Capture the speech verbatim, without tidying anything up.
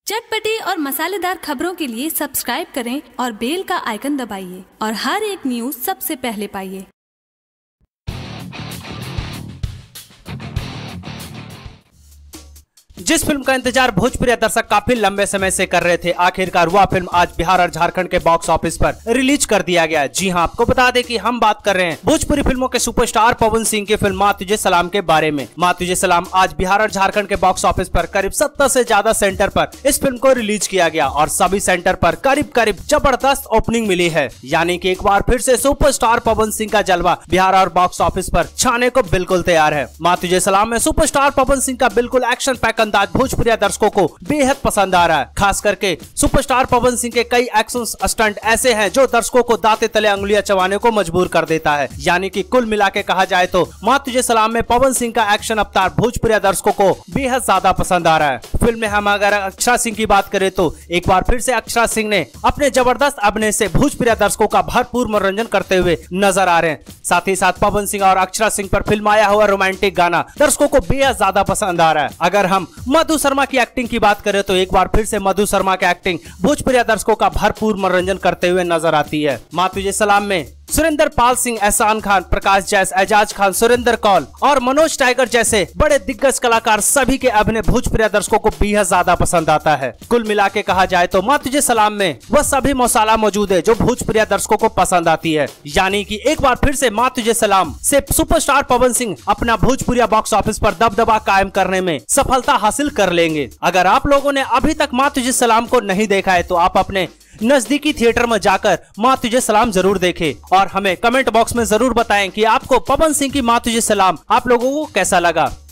चटपटी और मसालेदार खबरों के लिए सब्सक्राइब करें और बेल का आइकन दबाइए और हर एक न्यूज़ सबसे पहले पाइए। जिस फिल्म का इंतजार भोजपुरी दर्शक काफी लंबे समय से कर रहे थे, आखिरकार वह फिल्म आज बिहार और झारखंड के बॉक्स ऑफिस पर रिलीज कर दिया गया। जी हां, आपको बता दें कि हम बात कर रहे हैं भोजपुरी फिल्मों के सुपरस्टार पवन सिंह की फिल्म माँ तुझे सलाम के बारे में। माँ तुझे सलाम आज बिहार और झारखंड के बॉक्स ऑफिस पर करीब सत्तर से ज्यादा सेंटर पर इस फिल्म को रिलीज किया गया और सभी सेंटर पर करीब करीब जबरदस्त ओपनिंग मिली है। यानी कि एक बार फिर से सुपरस्टार पवन सिंह का जलवा बिहार और बॉक्स ऑफिस पर छाने को बिल्कुल तैयार है। माँ तुझे सलाम में सुपरस्टार पवन सिंह का बिल्कुल एक्शन पैक अंदाज भोजपुरी दर्शकों को बेहद पसंद आ रहा है। खास करके सुपरस्टार पवन सिंह के कई एक्शन स्टंट ऐसे हैं जो दर्शकों को दांते तले अंगुलियां चबाने को मजबूर कर देता है। यानी कि कुल मिला के कहा जाए तो माँ तुझे सलाम में पवन सिंह का एक्शन अवतार भोजपुरी दर्शकों को बेहद ज्यादा पसंद आ रहा है। फिल्म में हम अगर अक्षरा सिंह की बात करें तो एक बार फिर से अक्षरा सिंह ने अपने जबरदस्त अभिनय से भोजपुरी दर्शकों का भरपूर मनोरंजन करते हुए नजर आ रहे हैं। साथ ही साथ पवन सिंह और अक्षरा सिंह पर फिल्म आया हुआ रोमांटिक गाना दर्शकों को बेहद ज्यादा पसंद आ रहा है। अगर हम मधु शर्मा की एक्टिंग की बात करें तो एक बार फिर से मधु शर्मा की एक्टिंग भोजपुरी दर्शकों का भरपूर मनोरंजन करते हुए नजर आती है। माँ तुझे सलाम में सुरेंद्र पाल सिंह, एहसान खान, प्रकाश जैस, एजाज खान, सुरेंद्र कौल और मनोज टाइगर जैसे बड़े दिग्गज कलाकार सभी के अभिनय भोजपुरी दर्शकों को बेहद ज्यादा पसंद आता है। कुल मिला के कहा जाए तो माँ तुझे सलाम में वह सभी मसाला मौजूद है जो भोजपुरी दर्शकों को पसंद आती है। यानी कि एक बार फिर से माँ तुझे सलाम से सुपरस्टार पवन सिंह अपना भोजपुरी बॉक्स ऑफिस पर दबदबा कायम करने में सफलता हासिल कर लेंगे। अगर आप लोगों ने अभी तक माँ तुझे सलाम को नहीं देखा है तो आप अपने नजदीकी थिएटर में जाकर माँ तुझे सलाम जरूर देखें और हमें कमेंट बॉक्स में जरूर बताएं कि आपको पवन सिंह की माँ तुझे सलाम आप लोगों को कैसा लगा।